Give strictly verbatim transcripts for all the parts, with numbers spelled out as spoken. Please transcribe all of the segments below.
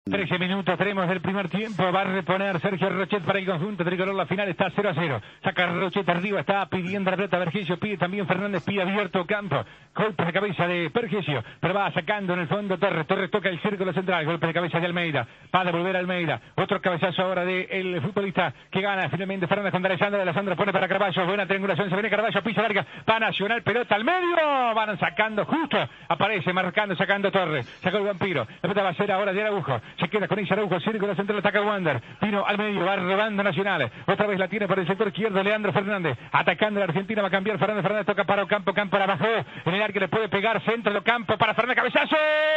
trece minutos tenemos del primer tiempo. Va a reponer Sergio Rochet para el conjunto tricolor. La final está cero a cero. Saca Rochet arriba. Está pidiendo la pelota Vergesio. Pide también Fernández. Pide abierto campo. Golpe de cabeza de Vergesio. Pero va sacando en el fondo Torres. Torres toca el círculo central. Golpe de cabeza de Almeida. Va a devolver a Almeida. Otro cabezazo ahora del futbolista que gana finalmente Fernández contra Alessandro. Alessandro pone para Carvalho. Buena triangulación. Se viene Carvalho. Pisa larga. Va Nacional. Pelota al medio. Van sacando justo. Aparece marcando. Sacando Torres. Sacó el vampiro. La pelota va a ser ahora de Araujo. Se queda con ella Araujo, círculo central, ataca Wander. Vino al medio, va robando Nacional. Otra vez la tiene por el sector izquierdo Leandro Fernández. Atacando a la Argentina, va a cambiar Fernández. Fernández toca para Ocampo, Campo para abajo. En el arco le puede pegar, centro de Ocampo para Fernández, cabezazo.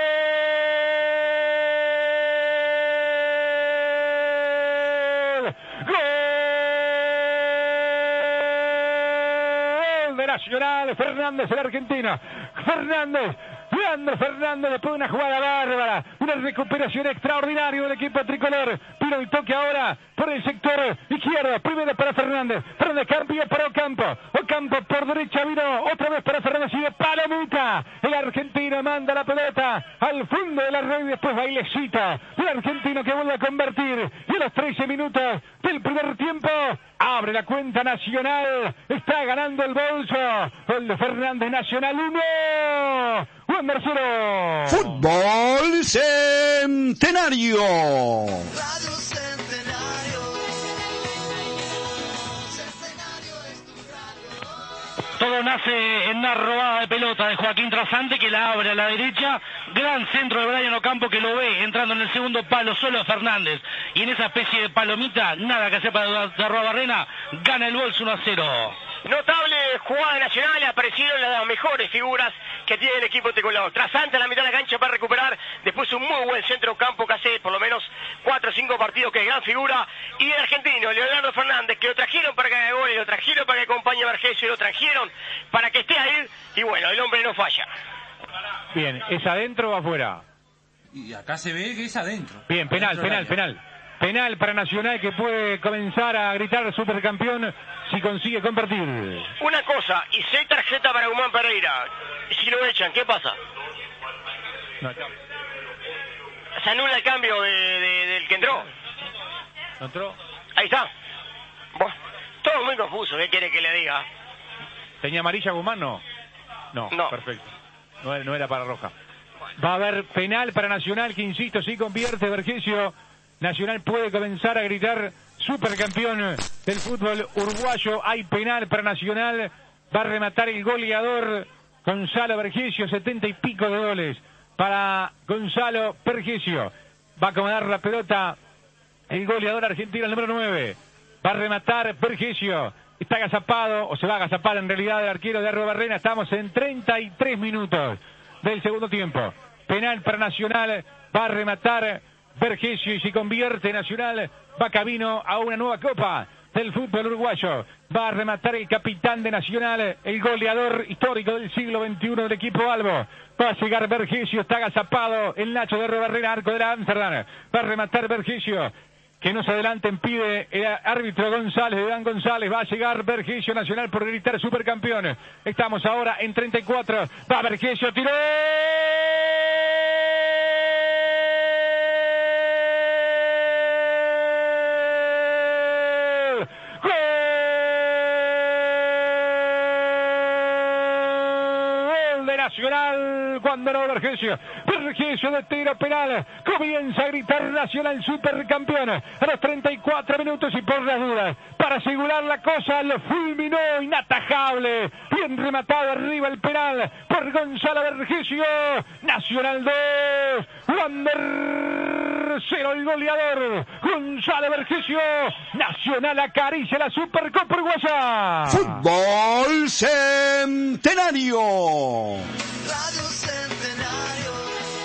¡Gol de Nacional! Fernández, el argentino. Fernández. Leandro Fernández después de una jugada bárbara, una recuperación extraordinaria del equipo tricolor. Vino el toque ahora por el sector izquierdo, primero para Fernández. Fernández cambio para Ocampo. Ocampo por derecha vino otra vez para Fernández y de palomita. El argentino manda la pelota al fondo de la red y después bailecita. El argentino que vuelve a convertir. Y a los trece minutos del primer tiempo abre la cuenta Nacional. Está ganando el bolso. Gol de Fernández, Nacional uno. Wander cero. Fútbol Centenario. Radio Centenario. Centenario es tu radio. Todo nace en una robada de pelota de Joaquín Trasante que la abre a la derecha. Gran centro de Brian Ocampo que lo ve entrando en el segundo palo solo a Fernández. Y en esa especie de palomita, nada que hacer para Darroa Barrena, gana el bolso uno a cero. Notable jugada nacional, aparecieron las mejores figuras que tiene el equipo tricolor. Trasante a la mitad de la cancha para recuperar, después un muy buen centro campo que hace por lo menos cuatro o cinco partidos que es gran figura. Y el argentino, Leonardo Fernández, que lo trajeron para que haga goles, lo trajeron para que acompañe a Vergesio, lo trajeron para que esté ahí. Y bueno, el hombre no falla. Bien, ¿es adentro o afuera? Y acá se ve que es adentro. Bien, penal, Adentro penal, penal. Penal para Nacional que puede comenzar a gritar supercampeón si consigue convertir. Una cosa, y si hay tarjeta para Guzmán Pereira, si lo echan, ¿qué pasa? No, Se anula el cambio de, de, del que entró. ¿No entró? Ahí está. Bueno, todo muy confuso, ¿qué quiere que le diga? ¿Tenía amarilla Guzmán? No. No, No. Perfecto. No, no era para roja. Va a haber penal para Nacional que, insisto, si convierte Vergesio. Nacional puede comenzar a gritar supercampeón del fútbol uruguayo. Hay penal para Nacional. Va a rematar el goleador Gonzalo Vergesio. Setenta y pico de goles para Gonzalo Vergesio. Va a acomodar la pelota el goleador argentino, el número nueve. Va a rematar Vergesio. Está agazapado, o se va a agazapar en realidad el arquero de Arroyo Barrena. Estamos en treinta y tres minutos del segundo tiempo. Penal para Nacional. Va a rematar Vergesio y si convierte Nacional va camino a una nueva copa del fútbol uruguayo. Va a rematar el capitán de Nacional, el goleador histórico del siglo veintiuno del equipo Albo. Va a llegar Vergesio, está agazapado el Nacho de Barrera, arco de la Amsterdam. Va a rematar Vergesio. Que no se adelanten, pide el árbitro González, Dan González. Va a llegar Vergesio, Nacional por gritar supercampeón. Estamos ahora en treinta y cuatro. Va Vergesio, tiró. Nacional cuando no Vergesio. Vergesio de tiro penal. Comienza a gritar Nacional supercampeón. A los treinta y cuatro minutos y por las dudas. Para asegurar la cosa, lo fulminó inatajable. Bien rematado arriba el penal por Gonzalo Vergesio. Nacional dos. Wander cero el goleador. Gonzalo Vergesio. Nacional acaricia la Supercopa Uruguaya. Fútbol Centenario. Radio Centenario.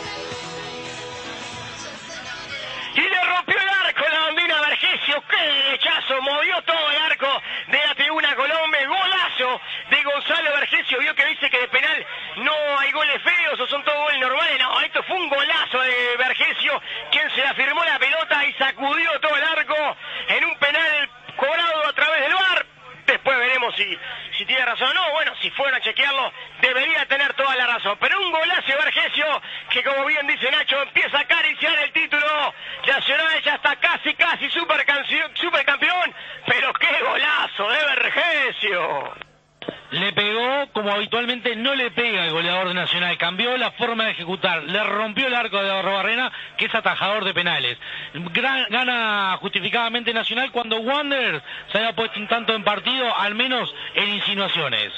Y le rompió el arco la bandina Vergesio. ¡Qué derechazo! Movió todo el arco de la tribuna Colombia. Golazo de Gonzalo Vergesio. Vio que dice que de penal no hay goles feos o son todos goles normales. No, esto fue un golazo de Vergesio, quien se la firmó la pelota y sacudió todo el arco en un penal cobrado a través del V A R. Después veremos si, si tiene razón o no. Bueno, si fueron a chequearlo, debería tener toda la razón. Pero un golazo de Vergesio que, como bien dice Nacho, empieza a acariciar el título Nacional ya está casi, casi supercancio- supercampeón, pero qué golazo de Vergesio. Le pegó como habitualmente no le pega el goleador de Nacional, cambió la forma de ejecutar, le rompió el arco de Arrobarrena, que es atajador de penales. Gran, gana justificadamente Nacional cuando Wanderers se había puesto un tanto en partido, al menos en insinuaciones.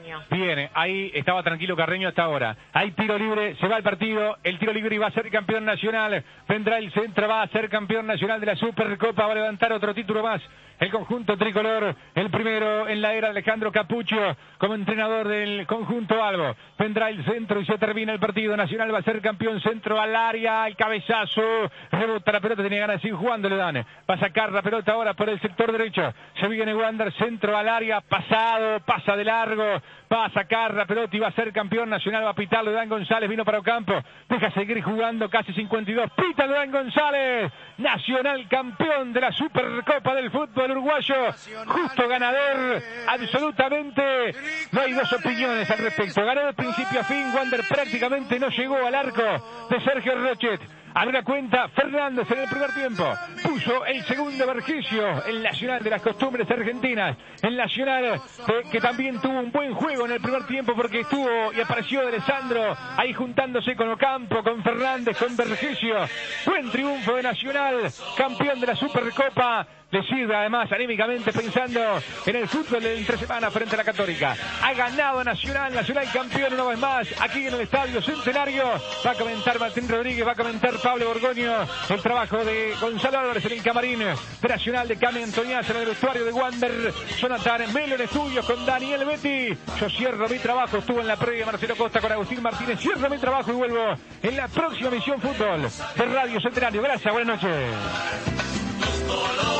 Bien, ahí estaba tranquilo Carreño hasta ahora. Hay tiro libre, se va el partido, el tiro libre y va a ser campeón nacional. Vendrá el centro, va a ser campeón nacional de la Supercopa, va a levantar otro título más. El conjunto tricolor, el primero en la era de Alejandro Capucho, como entrenador del conjunto Albo. Vendrá el centro y se termina el partido. Nacional va a ser campeón, centro al área, el cabezazo, rebota la pelota, tenía ganas de ir jugando, le dan. Va a sacar la pelota ahora por el sector derecho. Se viene Wander, centro al área, pasado, pasa de largo, va a sacar la pelota y va a ser campeón. Nacional va a pitar, le dan González, vino para Ocampo, deja seguir jugando, casi cincuenta y dos, pita le dan González. Nacional campeón de la Supercopa del fútbol uruguayo, justo ganador, absolutamente, no hay dos opiniones al respecto, ganó de principio a fin. Wander prácticamente no llegó al arco de Sergio Rochet. Abre la cuenta Fernández en el primer tiempo, puso el segundo Vergesio, el Nacional de las costumbres argentinas, el Nacional que, que también tuvo un buen juego en el primer tiempo porque estuvo y apareció de Alessandro ahí juntándose con Ocampo, con Fernández, con Vergesio. Buen triunfo de Nacional, campeón de la Supercopa. Le sirve además anímicamente pensando en el fútbol de entre semana frente a la Católica. Ha ganado Nacional, Nacional campeón una vez más aquí en el Estadio Centenario. Va a comentar Martín Rodríguez, va a comentar Pablo Borgoño, el trabajo de Gonzalo Álvarez en el camarín de Nacional, de Cami Antoniaz en el vestuario de Wander, Jonathan Melo en estudios con Daniel Betti. Yo cierro mi trabajo, estuvo en la previa Marcelo Costa con Agustín Martínez. Cierro mi trabajo y vuelvo en la próxima emisión fútbol de Radio Centenario. Gracias, buenas noches.